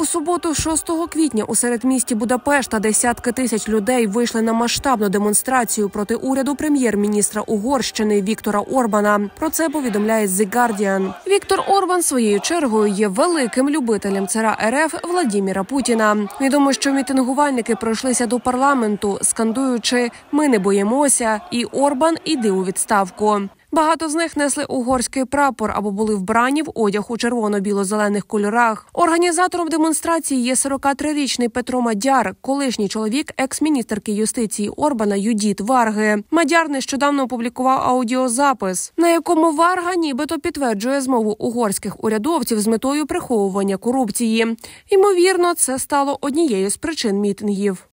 суботу, 6 квітня, у середмісті Будапешта десятки тисяч людей вийшли на масштабну демонстрацію проти уряду прем'єр-міністра Угорщини Віктора Орбана. Про це повідомляє The Guardian. Віктор Орбан своєю чергою є великим любителем царя РФ Владіміра Путіна. Відомо, що мітингувальники пройшлися до парламенту, скандуючи «Ми не боїмося» і «Орбан, іди у відставку». Багато з них несли угорський прапор або були вбрані в одяг у червоно-біло-зелених кольорах. Організатором демонстрації є 43-річний Петро Мадяр, колишній чоловік екс-міністерки юстиції Орбана Юдіт Варги. Мадяр нещодавно опублікував аудіозапис, на якому Варга нібито підтверджує змову угорських урядовців з метою приховування корупції. Ймовірно, це стало однією з причин мітингів.